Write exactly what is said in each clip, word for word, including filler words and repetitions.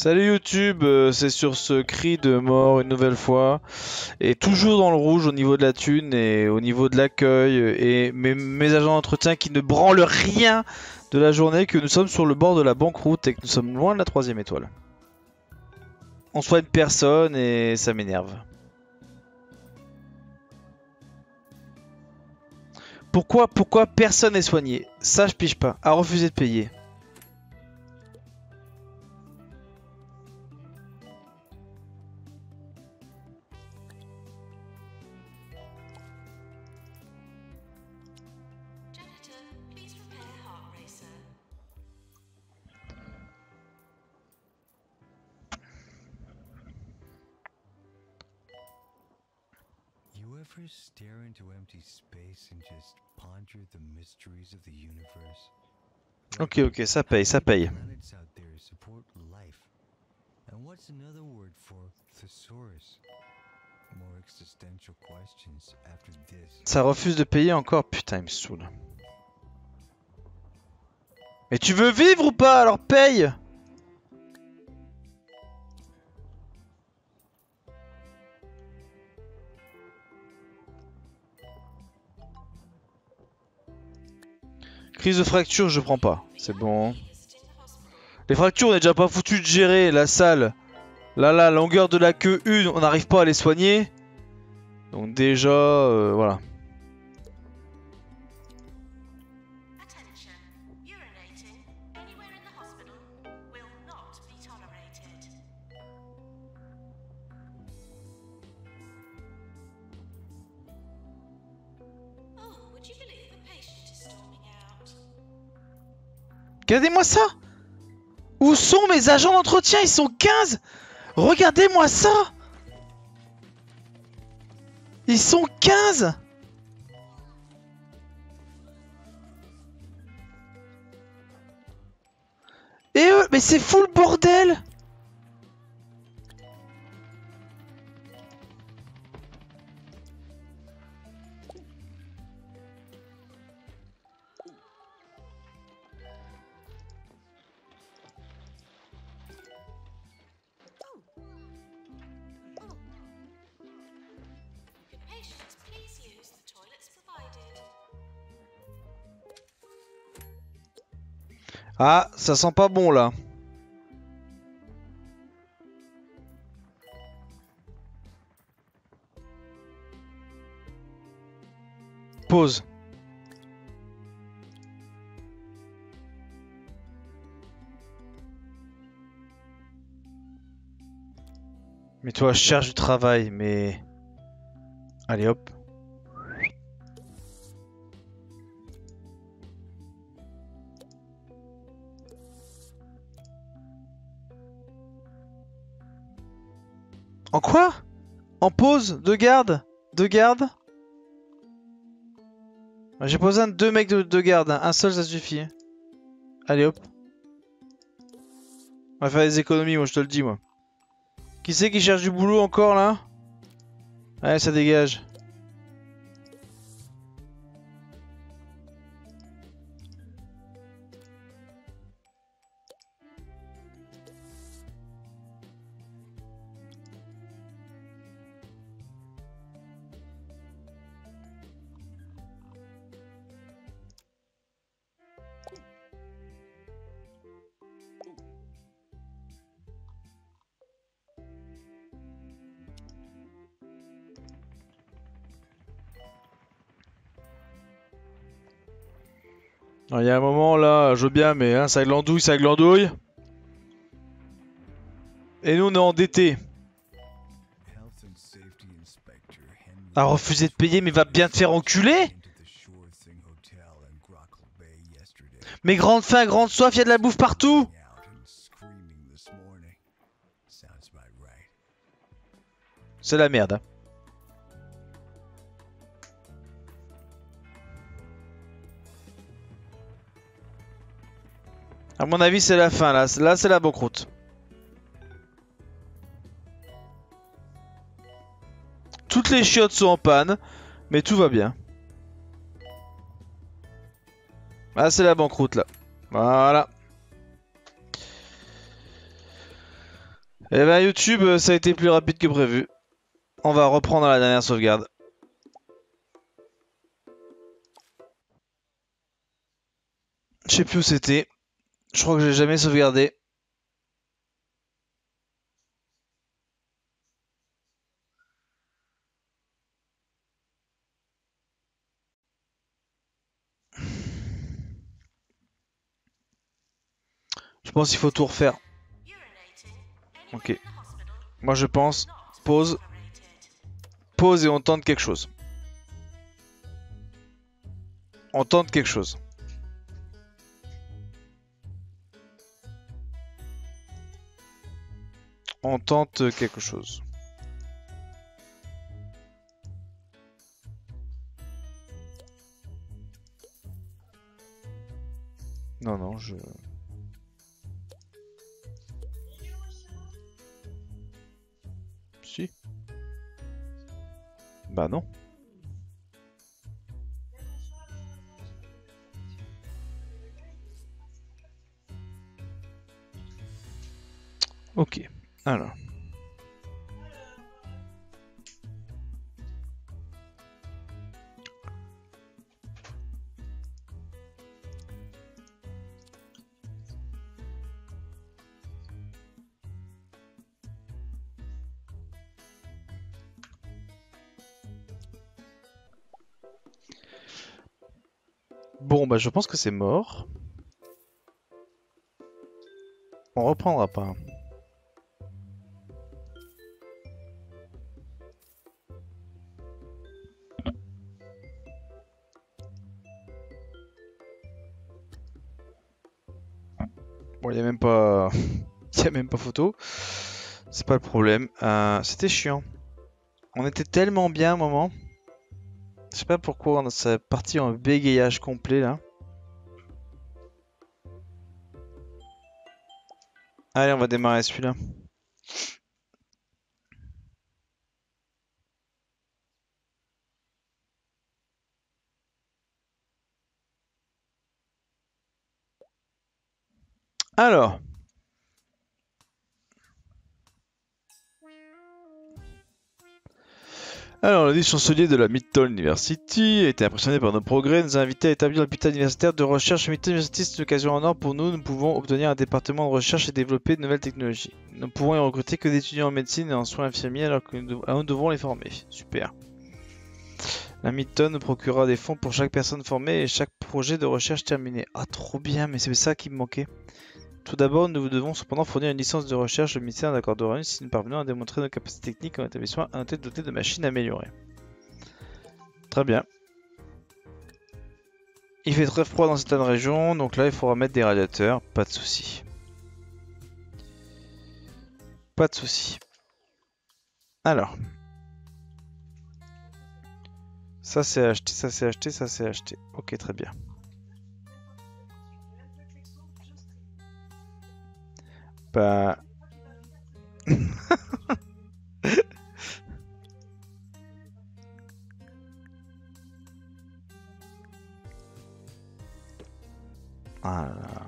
Salut YouTube, euh, c'est sur ce cri de mort une nouvelle fois. Et toujours dans le rouge au niveau de la thune et au niveau de l'accueil. Et mes, mes agents d'entretien qui ne branlent rien de la journée, que nous sommes sur le bord de la banqueroute et que nous sommes loin de la troisième étoile. On soigne personne et ça m'énerve. Pourquoi, pourquoi personne n'est soigné? Ça je pige pas. À refuser de payer. Ever stare into empty space and just ponder the mysteries of the universe? Ok, ok, ça paye, ça paye. Planets out there support life. And what's another word for thesaurus? More existential questions after this. Ça refuse de payer encore, putain, il me saoule. Mais tu veux vivre ou pas? Alors paye! Crise de fracture, je prends pas. C'est bon. Les fractures, on est déjà pas foutu de gérer. La salle. Là, la longueur de la queue, une, on n'arrive pas à les soigner. Donc déjà, euh, voilà. Regardez-moi ça! Où sont mes agents d'entretien? Ils sont quinze! Regardez-moi ça! Ils sont quinze! Et eux, mais c'est fou le bordel! Ah, ça sent pas bon là. Pause. Mais toi, je cherche du travail, mais... Allez hop. En quoi? En pause? De garde? De garde? J'ai pas besoin de deux mecs de, de garde, hein. Un seul ça suffit. Allez hop. On va faire des économies, moi je te le dis moi. Qui c'est qui cherche du boulot encore là? Ouais, ça dégage. Il y a un moment là, je veux bien, mais hein, ça glandouille, ça glandouille. Et nous on est endettés. A refusé de payer, mais va bien te faire enculer. Mais grande faim, grande soif, il y a de la bouffe partout. C'est la merde. Hein. À mon avis, c'est la fin là. Là, c'est la banqueroute. Toutes les chiottes sont en panne, mais tout va bien. Ah, c'est la banqueroute là. Voilà. Eh ben YouTube, euh, ça a été plus rapide que prévu. On va reprendre la dernière sauvegarde. Je sais plus où c'était. Je crois que j'ai jamais sauvegardé. Je pense qu'il faut tout refaire. Ok. Moi je pense. Pause. Pause et on tente quelque chose. On tente quelque chose. On tente quelque chose. Non, non, je... Si. Bah non. Ok. Alors. Bon, bah je pense que c'est mort. On reprendra pas. Bon, il y a même pas... Il y a même pas photo. C'est pas le problème. Euh, C'était chiant. On était tellement bien à un moment. Je sais pas pourquoi on s'est parti en bégayage complet là. Allez, on va démarrer celui-là. Alors. Alors, le dit chancelier de la Midtown University a été impressionné par nos progrès, nous a invités à établir l'hôpital universitaire de recherche à Midtown University. C'est une occasion en or pour nous. Nous pouvons obtenir un département de recherche et développer de nouvelles technologies. Nous ne pouvons y recruter que des étudiants en médecine et en soins infirmiers alors que nous, dev alors nous devons les former. Super. La Midtown nous procurera des fonds pour chaque personne formée et chaque projet de recherche terminé. Ah, trop bien, mais c'est ça qui me manquait. Tout d'abord, nous devons cependant fournir une licence de recherche. Le ministère d'accordera une si nous parvenons à démontrer nos capacités techniques en établissement à être doté de machines améliorées. Très bien. Il fait très froid dans certaines régions, donc là il faudra mettre des radiateurs, pas de souci. Pas de souci. Alors. Ça c'est acheté, ça c'est acheté, ça c'est acheté. Ok, très bien. Bah... Ah là là.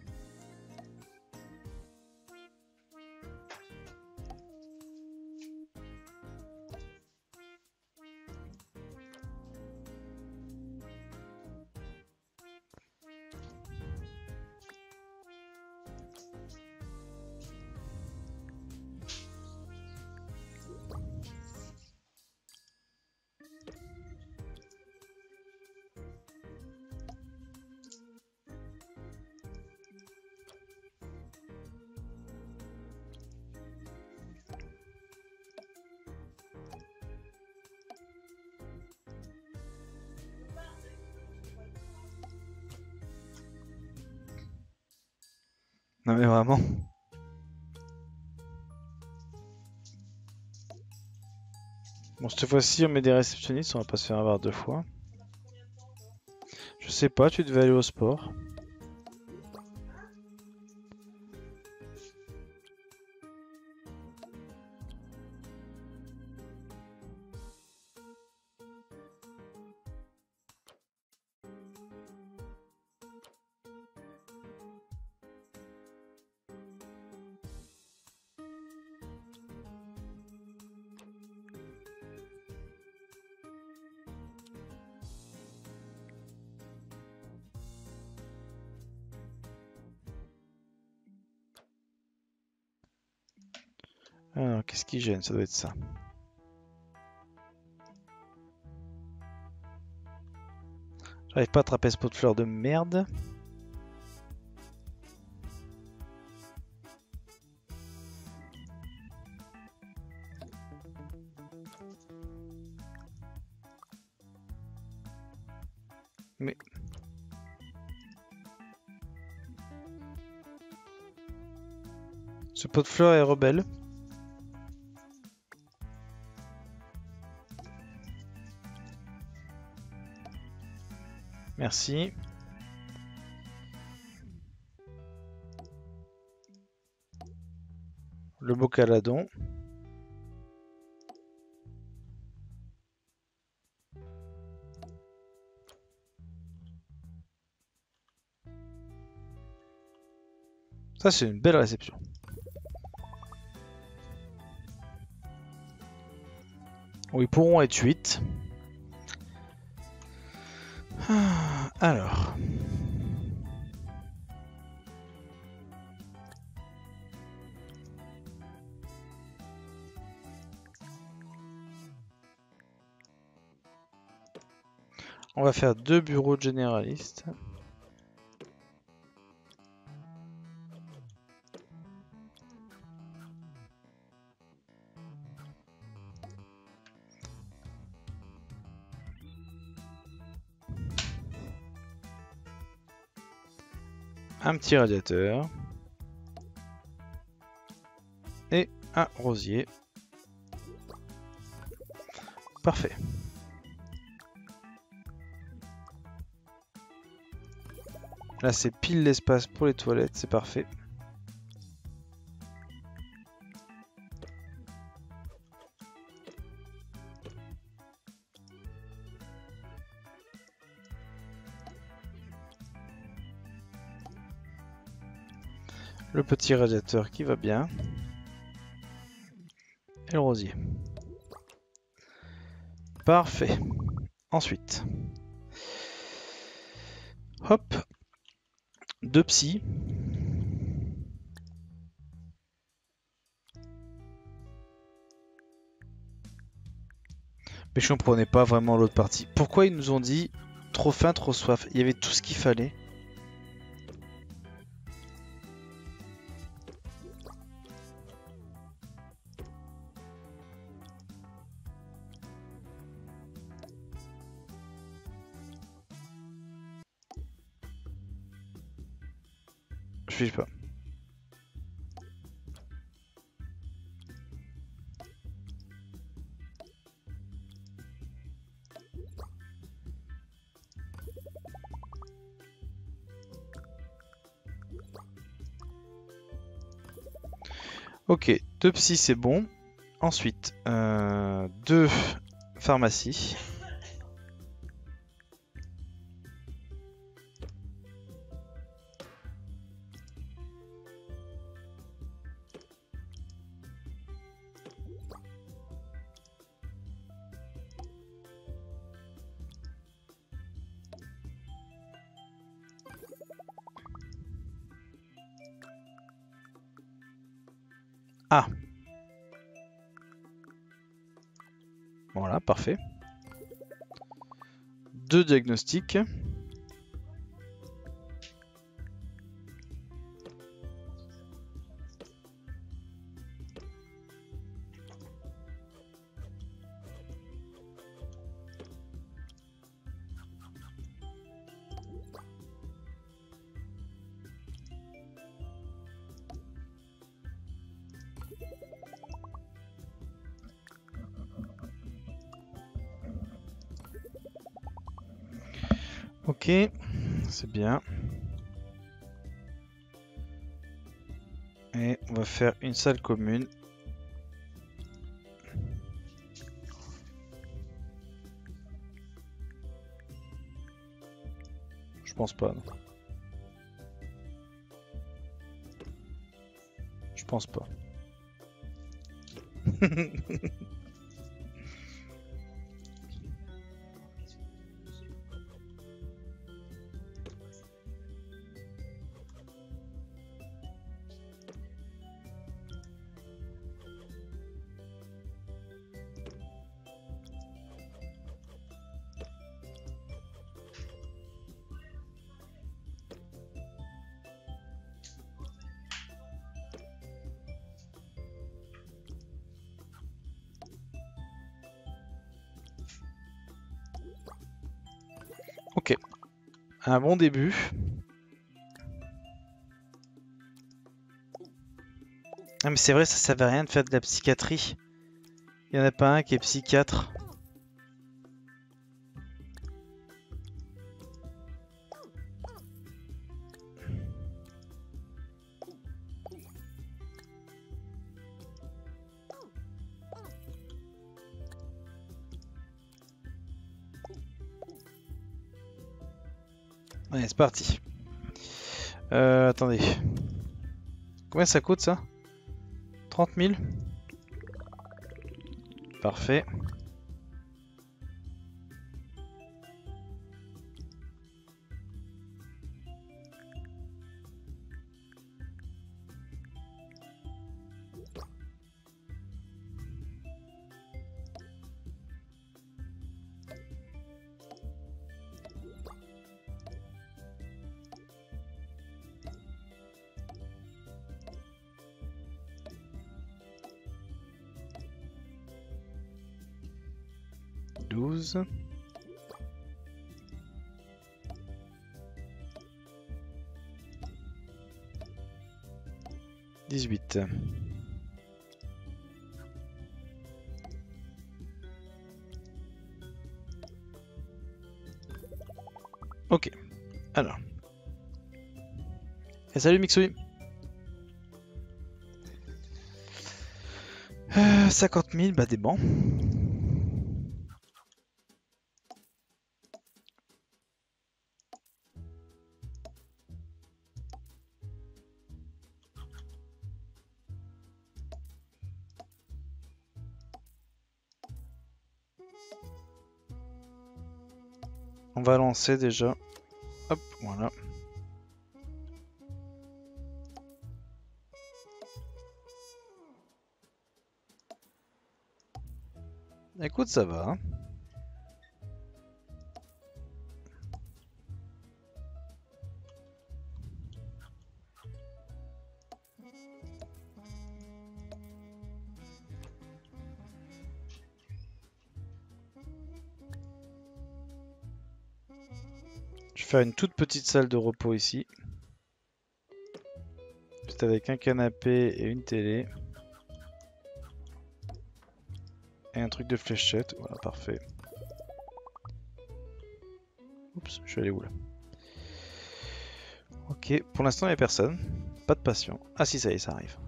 Non mais vraiment. Bon, cette fois-ci on met des réceptionnistes, on va pas se faire avoir deux fois. Je sais pas, tu devais aller au sport. Alors, qu'est-ce qui gêne? Ça doit être ça. J'arrive pas à attraper ce pot de fleurs de merde. Mais... ce pot de fleurs est rebelle. Merci. Le bocaladon. Ça, c'est une belle réception. Où ils pourront être huit. Ah, alors. On va faire deux bureaux de généralistes. Un petit radiateur. Et un rosier. Parfait. Là, c'est pile l'espace pour les toilettes, c'est parfait. Le petit radiateur qui va bien. Et le rosier. Parfait. Ensuite. Hop. Deux psys. Mais je comprenais pas vraiment l'autre partie. Pourquoi ils nous ont dit trop faim, trop soif? Il y avait tout ce qu'il fallait. Je sais pas. Ok, deux psy c'est bon. Ensuite, euh, deux pharmacies. Ah. Voilà, parfait. Deux diagnostics. Ok, c'est bien. Et on va faire une salle commune. Je pense pas. Non. Je pense pas. Ok. Un bon début. Ah mais c'est vrai, ça servait à rien de faire de la psychiatrie. Il y en a pas un qui est psychiatre. Allez, c'est parti. Euh, attendez. Combien ça coûte ça? trente mille? Parfait. douze. dix-huit. Ok. Alors. Et salut Mixui. Euh, cinquante mille, bah des bancs. On va lancer déjà. Hop, voilà. Écoute, ça va. Hein. Je vais faire une toute petite salle de repos ici. Juste avec un canapé et une télé. Et un truc de fléchette. Voilà, parfait. Oups, je suis allé où là? Ok, pour l'instant il n'y a personne. Pas de patient. Ah si, ça y est, ça arrive.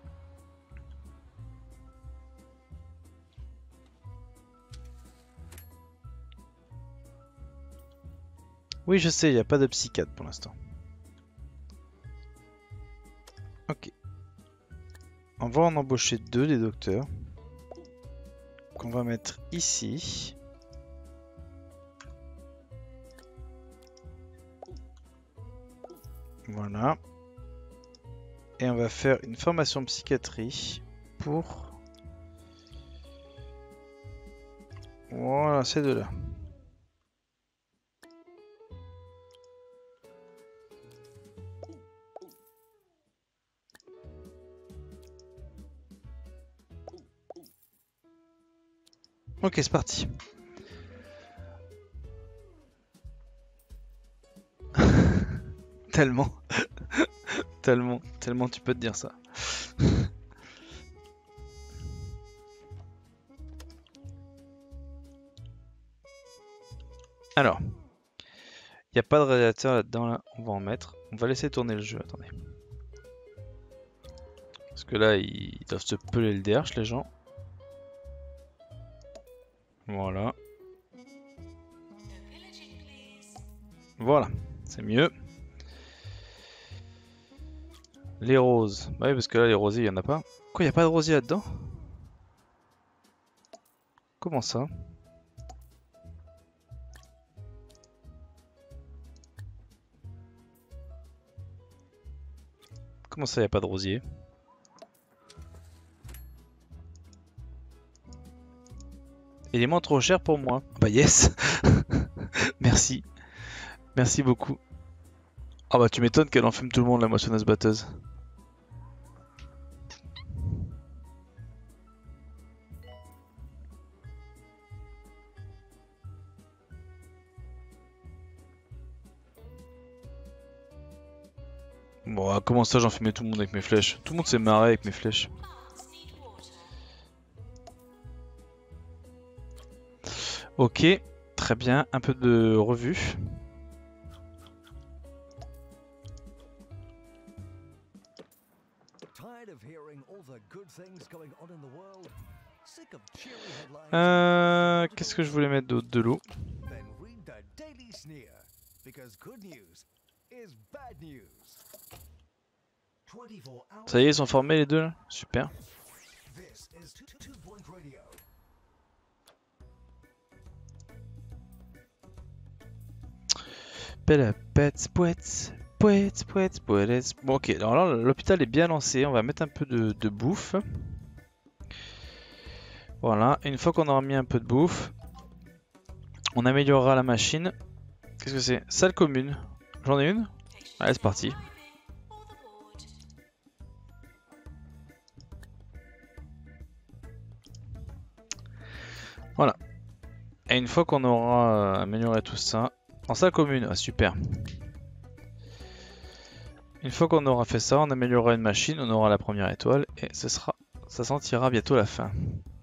Oui, je sais, il n'y a pas de psychiatre pour l'instant. Ok. On va en embaucher deux, des docteurs. Qu'on va mettre ici. Voilà. Et on va faire une formation psychiatrie pour... Voilà, ces deux-là. Ok, c'est parti. Tellement. Tellement. Tellement tu peux te dire ça. Alors. Il n'y a pas de radiateur là-dedans, là. On va en mettre. On va laisser tourner le jeu, attendez. Parce que là, ils doivent se peler le D H, les gens. Voilà. Voilà, c'est mieux. Les roses. Bah oui, parce que là, les rosiers, il n'y en a pas. Quoi, il n'y a pas de rosiers là-dedans? Comment ça? Comment ça, il n'y a pas de rosier? Il est moins trop cher pour moi. Bah yes. Merci. Merci beaucoup. Ah bah tu m'étonnes qu'elle enfume tout le monde, la moissonneuse batteuse. Bon, comment ça, j'en fumais tout le monde avec mes flèches? Tout le monde s'est marré avec mes flèches. Ok, très bien. Un peu de revue. Euh, Qu'est-ce que je voulais mettre d'autre? De l'eau. Ça y est, ils sont formés les deux là? Super. Belle pète, pouette, pouette, pouette, pouette. Bon, ok, alors là, l'hôpital est bien lancé. On va mettre un peu de, de bouffe. Voilà, une fois qu'on aura mis un peu de bouffe, on améliorera la machine. Qu'est-ce que c'est? Salle commune. J'en ai une? Allez, c'est parti. Voilà. Et une fois qu'on aura euh, amélioré tout ça, en salle commune, ah, super. Une fois qu'on aura fait ça, on améliorera une machine, on aura la première étoile et ce sera, ça sentira bientôt la fin.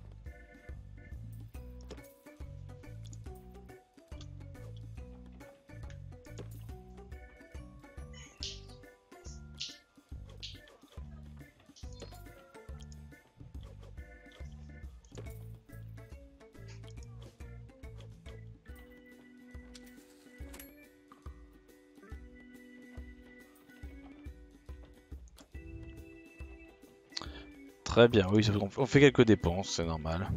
Très bien, oui, on fait quelques dépenses, c'est normal.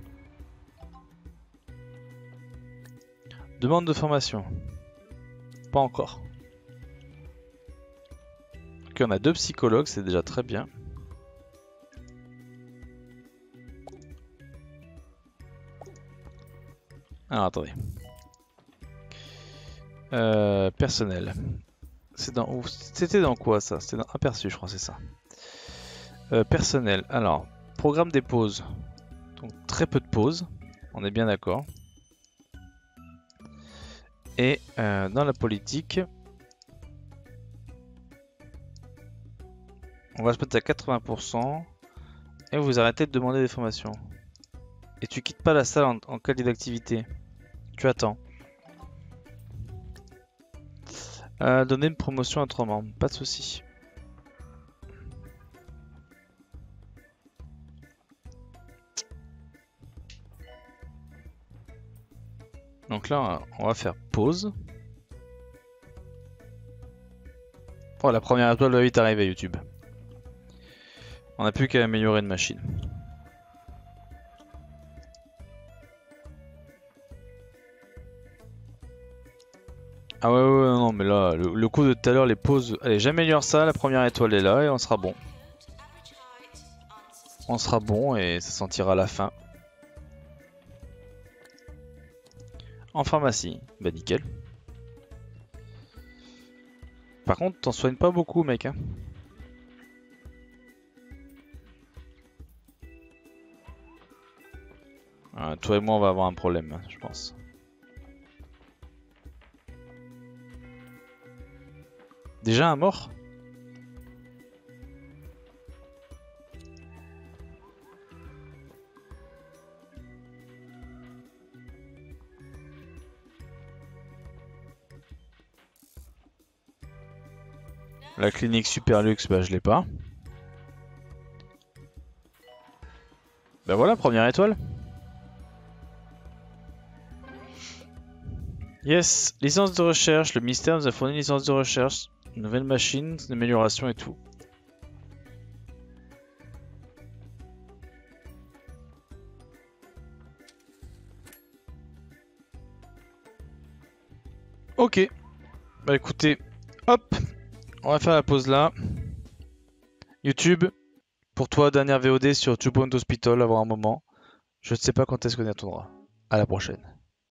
Demande de formation. Pas encore. Ok, on a deux psychologues, c'est déjà très bien. Alors attendez. Euh, personnel. C'est dans C'était dans quoi ça? C'était dans aperçu, je crois, c'est ça. Euh, personnel. Alors, programme des pauses. Donc très peu de pauses. On est bien d'accord. Et euh, dans la politique, on va se mettre à quatre-vingts pour cent. Et vous arrêtez de demander des formations. Et tu quittes pas la salle en, en cas d'activité. Tu attends. Euh, donner une promotion à trois membres. Pas de souci. Donc là, on va faire pause. Oh, la première étoile va vite arriver, YouTube. On n'a plus qu'à améliorer une machine. Ah ouais, ouais, ouais, non, mais là, le, le coup de tout à l'heure, les pauses... Allez, j'améliore ça, la première étoile est là et on sera bon. On sera bon et ça sentira la fin. En pharmacie, bah nickel. Par contre, t'en soignes pas beaucoup, mec. Hein. Ah, toi et moi, on va avoir un problème, hein, je pense. Déjà un mort? La clinique super luxe, bah je l'ai pas. Bah voilà, première étoile. Yes, licence de recherche, le ministère nous a fourni une licence de recherche, une nouvelle machine, une amélioration et tout. Ok, bah écoutez, hop, on va faire la pause là. YouTube, pour toi, dernière V O D sur Two Point Hospital, avoir un moment. Je ne sais pas quand est-ce qu'on y attendra. À la prochaine.